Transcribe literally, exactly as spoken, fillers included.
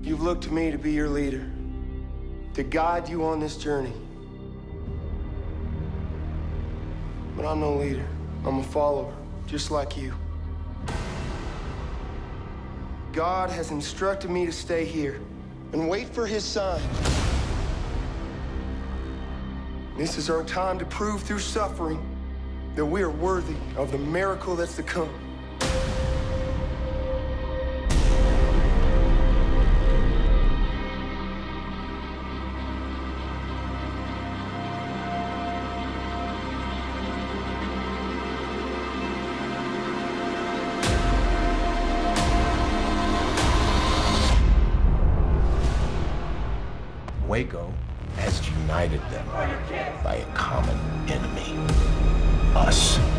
You've looked to me to be your leader, to guide you on this journey. But I'm no leader. I'm a follower, just like you. God has instructed me to stay here and wait for his sign. This is our time to prove through suffering that we are worthy of the miracle that's to come. Waco has united them by a common enemy, us.